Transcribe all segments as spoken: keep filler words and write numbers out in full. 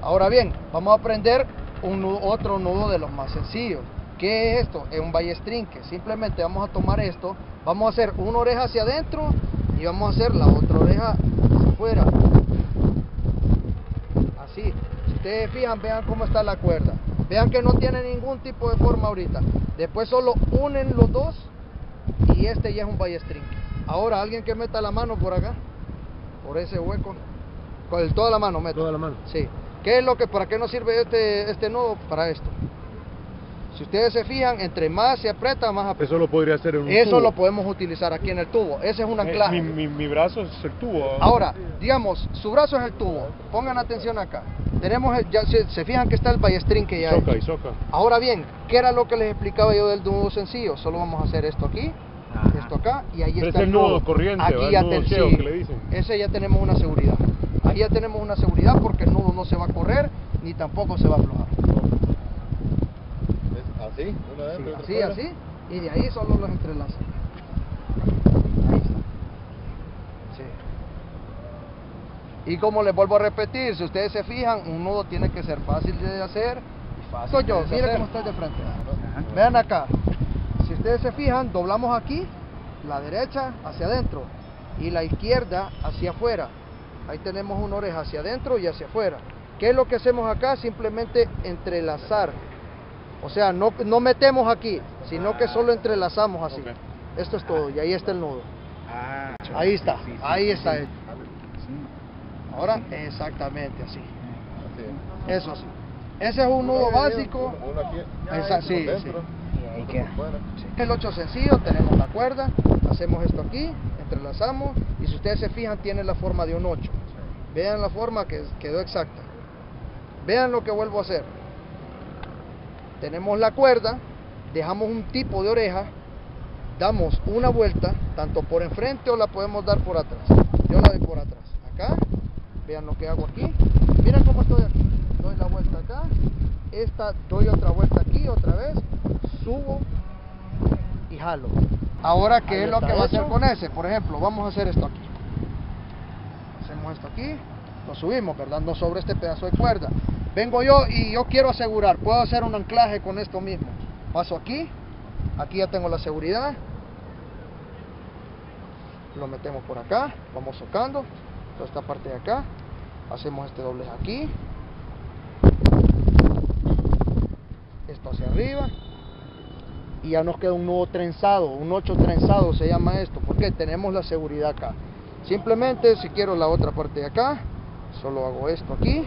Ahora bien, vamos a aprender un nudo, otro nudo de los más sencillos. ¿Qué es esto? Es un ballestrinque. Simplemente vamos a tomar esto, vamos a hacer una oreja hacia adentro y vamos a hacer la otra oreja hacia afuera. Así. Si ustedes fijan, vean cómo está la cuerda. Vean que no tiene ningún tipo de forma ahorita. Después solo unen los dos y este ya es un ballestrinque. Ahora, alguien que meta la mano por acá, por ese hueco, con el, toda la mano meta. Toda la mano. Sí. ¿Qué es lo que, para qué nos sirve este, este nudo? Para esto. Si ustedes se fijan, entre más se aprieta, más aprieta. Eso lo podría hacer en un Eso tubo. lo podemos utilizar aquí en el tubo. Ese es un anclaje. Eh, mi, mi, mi brazo es el tubo. Ahora, digamos, su brazo es el tubo. Pongan atención acá. Tenemos el, ya se, se fijan que está el ballestrinque ya. Soca hecho. y soca. Ahora bien, ¿qué era lo que les explicaba yo del nudo sencillo? Solo vamos a hacer esto aquí, Ajá. esto acá y ahí Pero está es el el nudo nudo. corriente, Aquí ¿verdad? ya El nudo ten- ciego sí, que le dicen. ese ya tenemos una seguridad. Ahí ya tenemos una seguridad porque el nudo no se va a correr ni tampoco se va a aflojar. ¿Así? Una adentro, Sí, otra así, afuera. así, y de ahí solo los entrelazan. Ahí está. Sí. Y como les vuelvo a repetir, si ustedes se fijan, un nudo tiene que ser fácil de hacer y fácil Soy yo, de mire deshacer. cómo estoy de frente. Vean acá, si ustedes se fijan, doblamos aquí, la derecha hacia adentro y la izquierda hacia afuera. Ahí tenemos una oreja hacia adentro y hacia afuera. ¿Qué es lo que hacemos acá? Simplemente entrelazar. O sea, no, no metemos aquí, sino que solo entrelazamos así. Okay. Esto es todo, y ahí está el nudo. Ah, Ahí está, sí, sí, ahí sí, está sí. él. Ahora, exactamente así. Así. Eso sí. Ese es un nudo básico. Uno aquí. Esa- sí, por sí. dentro, Ahí otro queda. por fuera. El ocho sencillo, tenemos la cuerda, hacemos esto aquí, entrelazamos, y si ustedes se fijan, tiene la forma de un ocho. Vean la forma que quedó exacta. Vean lo que vuelvo a hacer. Tenemos la cuerda, dejamos un tipo de oreja, damos una vuelta, tanto por enfrente o la podemos dar por atrás. Yo la doy por atrás. Acá, vean lo que hago aquí. Miren cómo estoy aquí. Doy la vuelta acá, esta doy otra vuelta aquí, otra vez, subo y jalo. Ahora, ¿qué Ahí es lo está que va a eso. hacer con ese? Por ejemplo, vamos a hacer esto aquí. Hacemos esto aquí, lo subimos, ¿verdad? No sobre este pedazo de cuerda. Vengo yo y yo quiero asegurar, puedo hacer un anclaje con esto mismo. Paso aquí, aquí ya tengo la seguridad. Lo metemos por acá, vamos socando toda esta parte de acá. Hacemos este doblez aquí. Esto hacia arriba. Y ya nos queda un nudo trenzado, un ocho trenzado se llama esto, porque tenemos la seguridad acá. Simplemente, si quiero la otra parte de acá, solo hago esto aquí.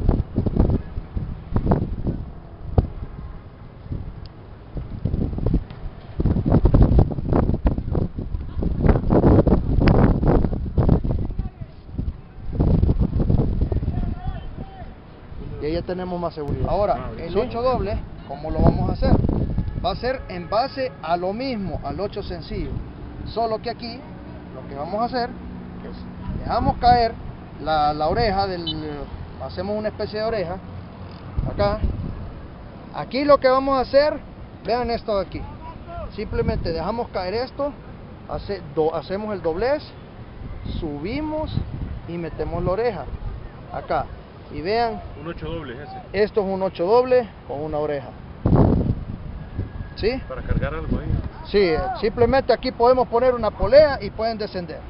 Y ahí ya tenemos más seguridad. Ahora, el ocho doble, ¿cómo lo vamos a hacer? Va a ser en base a lo mismo, al ocho sencillo. Solo que aquí, lo que vamos a hacer es, dejamos caer la, la oreja, del, hacemos una especie de oreja, acá. Aquí lo que vamos a hacer, vean esto de aquí. Simplemente dejamos caer esto, hace, do, hacemos el doblez, subimos y metemos la oreja, acá. Y vean, Un ocho doble es ese. esto es un ocho doble con una oreja. ¿Sí? Para cargar algo ahí. Sí, simplemente aquí podemos poner una polea y pueden descender.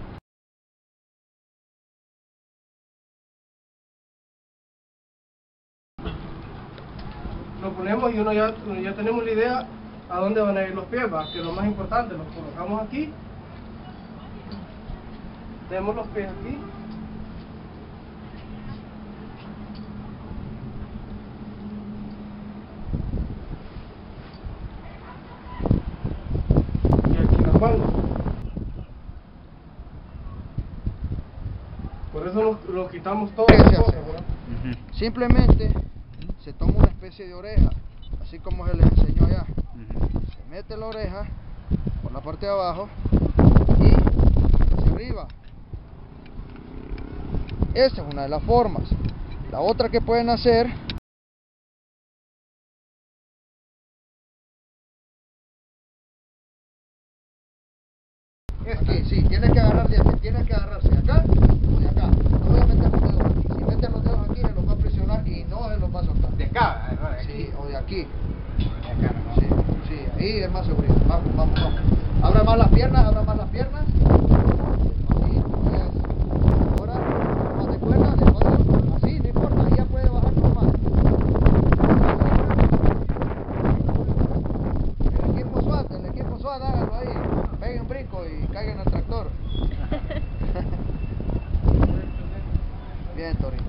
Lo ponemos y uno ya, ya tenemos la idea a dónde van a ir los pies, ¿va? Que es lo más importante, los colocamos aquí, tenemos los pies aquí, y aquí las manos. Por eso lo, lo quitamos todo. ¿Qué se hace? cosas, ¿verdad? Simplemente se toma una especie de oreja, así como se les enseñó allá. Se mete la oreja por la parte de abajo y hacia arriba. Esa es una de las formas. La otra que pueden hacer es que sí, tienes que agarrar de aquí, tienes que agarrarse de acá o de acá. No voy a meter los dedos aquí. Si meten los dedos aquí, se los va a presionar y aquí no se los va a soltar. De acá, ¿no? De aquí. Sí, o de aquí. De acá, ¿no? Sí, sí, ahí es más seguridad. Vamos, vamos, vamos. Abra más las piernas, abra más las piernas. Así, es. Ahora, más de cuerda, despacio. Así, no importa, ahí ya puede bajar normal. El equipo SWAT, el equipo SWAT, hágalo ahí. Pegue un brinco y caiga en el tractor. Bien, Torito.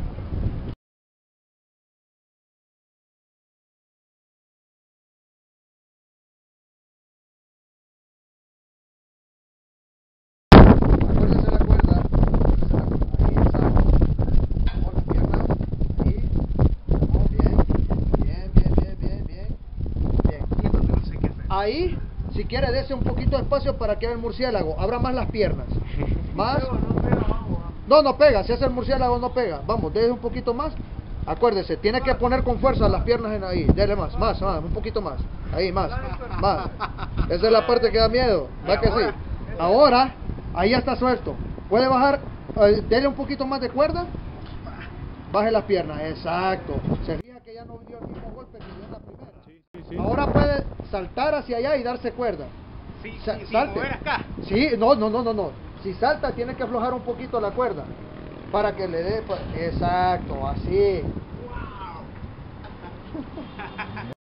Acuérdese la cuerda. Ahí está. Vamos las piernas. Ahí. Vamos bien. Bien, bien, bien, bien, bien. Bien. No sé qué hacer. Ahí, si quiere, dese un poquito de espacio para que haga el murciélago. Abra más las piernas. Más. No, no pega. Si hace el murciélago, no pega. Vamos, dése un poquito más. Acuérdese, tiene que poner con fuerza las piernas en ahí. Dele más, más, más, un poquito más. Ahí, más, más. Esa es la parte que da miedo. ¿Va que sí? Ahora, ahí ya está suelto. Puede bajar, eh, dele un poquito más de cuerda. Baje las piernas, exacto. Se fija que ya no dio el mismo golpe que dio en la primera. Sí, sí, sí. Ahora puede saltar hacia allá y darse cuerda. Sí, Sa- sí, sí, salte. mover acá. Sí, no, no, no, no, no. Si salta tiene que aflojar un poquito la cuerda para que le dé, pa- exacto, así.